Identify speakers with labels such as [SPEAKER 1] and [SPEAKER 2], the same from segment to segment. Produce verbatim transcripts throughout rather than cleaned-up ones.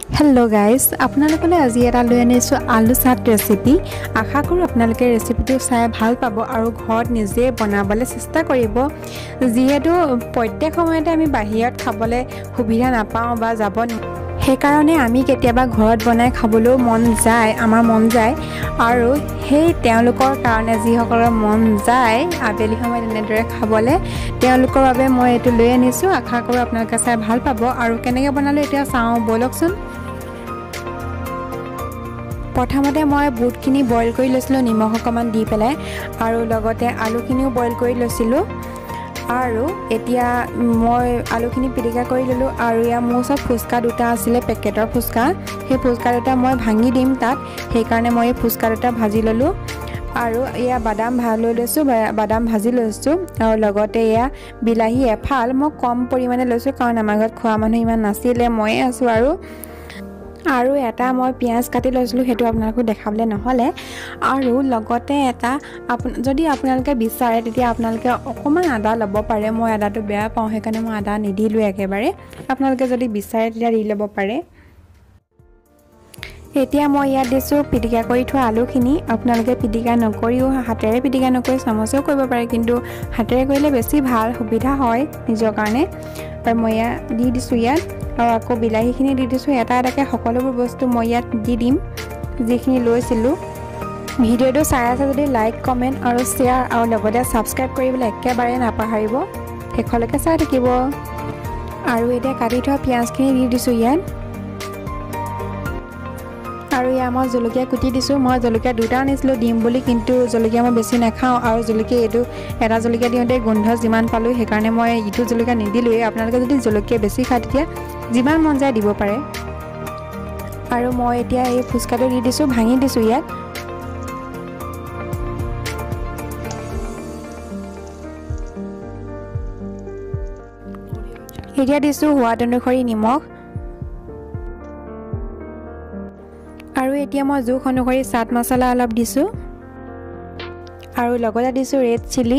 [SPEAKER 1] hello guys আপোনালোকলৈ আজি এটা লৈ আনিছো আলু চাট ৰেচিপি আশা কৰো আপোনালোকে ৰেচিপিটো চাই ভাল পাব আৰু ঘৰত নিজে বনাবলৈ চেষ্টা কৰিব যিহেতু প্ৰত্যেক সময়তে আমি বাহিৰত খাবলৈ সুবিধা নাপাওঁ বা যাব সেই কাৰণে আমি কেতিয়াবা ঘৰত বনাই খাবলৈ মন যায় আমাৰ মন যায় আৰু সেই তেওঁলোকৰ কাৰণে যিসকলৰ মন যায় আবেলি সময়ত এনেদৰে খাবলৈ তেওঁলোকৰ বাবে মই এটো লৈ আনিছো আশা কৰো আপোনালোকে চাই ভাল পাব আৰু কেনেকৈ বনালো এতিয়া চাওঁ বলকচোন প্ৰথমতে মই বুটখিনি বইল কৰি লৈছিলো নিমখ অকমান দি পেলাই আৰু লগতে আলুখিনিও বইল কৰি লৈছিলো আৰু এতিয়া মই আলুখিনি পিটিকা কৰি ললো আৰু ইয়া মোৰ সব ফুচকা দুটা আছিল পেকেটৰ ফুচকা সেই ফুচকা দুটা মই ভাঙি দিম তাত সেই কাৰণে মই ফুচকা দুটা ভাজি ললো আৰু ইয়া বাদাম ভাজি লৈছো বাদাম ভাজি লৈছো আৰু লগতে ইয়া বিলাহী এফাল মই কম পৰিমাণে লৈছো কাৰণ আমাৰ ঘৰত খোৱা মানুহ ইমান নাছিলে মই আছো আৰু আৰু এটা মই পিয়াজ কাটি লৈছিলো হেতু আপোনালোকক দেখাবলে নহলে আৰু লগতে এটা যদি আপোনালোকে বিচাৰে তেতিয়া আপোনালোকে অকমান আদা লব পাৰে মই আদাটো বেয়া পাওঁ হেকাৰণে মই আদা নিদিলো একেবাৰে আপোনালোকে যদি বিচাৰে তেতিয়া দি লব পাৰে এতিয়া মই ইয়াত দিছো পিটিকা কৰি থোৱা আলুখিনি আপোনালোকে পিটিকা নকৰিও হাতেৰে পিটিকা নকৰি চামুচেও কৰিব পাৰে কিন্তু হাতেৰে কৰিলে বেছি ভাল সুবিধা হয় নিজৰ কাৰণে আৰু মই ইয়াত দি দিছো ইয়াত আৰু আকৌ বিলাহীখিনি দি দিছো এটা এটাকে সকলোবোৰ বস্তু মই ইয়াত দি দিম যিখিনি লৈছিলো ভিডিওটো চাই আছে যদি লাইক কমেন্ট আৰু শেয়াৰ আৰু লগতে সাবস্ক্ৰাইব কৰিবলৈ একেবাৰে নাপাহৰিব শেষলৈকে চাই থাকিব আৰু এতিয়া কাটি থোৱা পিয়াজখিনি দি দিছো ইয়াত আৰু ইয়া মই জলকীয়া কুটি দিছো মই জলকীয়া দুটা আনিছিলো দিম বুলি কিন্তু জলকীয়া মই বেছি নাখাও আৰু জলকীয়া এটো এটা জলকীয়া দিওঁতে গন্ধ যিমান পালো সেই কাৰণে মই ইটো জলকীয়া নিদিলোই আপোনালোকে যদি জলকীয়া বেছি খায় তেতিয়া যিমান মন যায় দিব পাৰে আৰু মই এতিয়া এই ফুচকাটো দি দিছো ভাঙি দিছো ইয়াত এতিয়া দিছো সোৱাদ অনুসৰি নিমখ আৰু এতিয়া মই জোখ অনুসৰি চাট মছলা অলপ দিছো আৰু লগতে দিছো ৰেড চিলি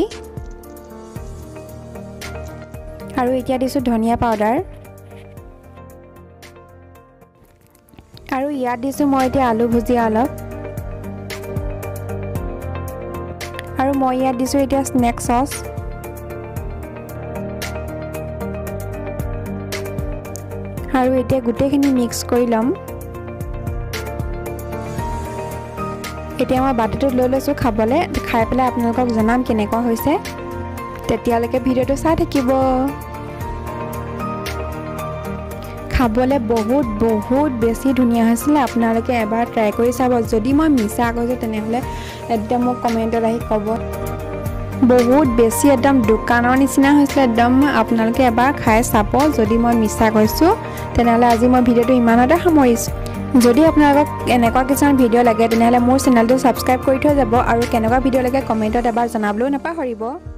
[SPEAKER 1] আৰু এতিয়া দিছো ধনিয়া পাউডাৰ আৰু ইয়াত দিছো মই এতিয়া আলু ভুজিয়া অলপ আৰু মই ইয়াত দিছো এতিয়া স্নেক সস আৰু এতিয়া গুটেখিনি মিক্স কৰি লম এতিয়া মই বাটিটো লৈ লৈছো খাবলে খাই পেলাই আপোনালোকক জনাম কেনেকুৱা হৈছে তেতিয়ালৈকে ভিডিওটো চাই থাকিব খাবলে বহুত বহুত বেছি ধুনিয়া হৈছিল আপোনালোকে এবাৰ ট্ৰাই কৰি চাব যদি মই মিছা কৈছো তেনেহলে একদম মোক কমেন্টত আহি কব বহুত বেছি একদম দোকানৰ নিচিনা হৈছিল একদম আপোনালোকে এবাৰ খাই চাব যদি মই মিছা কৈছো তেনেহলে আজি মই ভিডিওটো ইমানতে সামৰিছো যদি আপোনালোকক এনেকুৱা কিছুমান ভিডিও লাগে তেনেহলে মোৰ চেনেলটো সাবস্ক্ৰাইব কৰি থৈ যাব আৰু কেনেকুৱা ভিডিও লাগে কমেন্টত এবাৰ জনাবলৈও নাপাহৰিব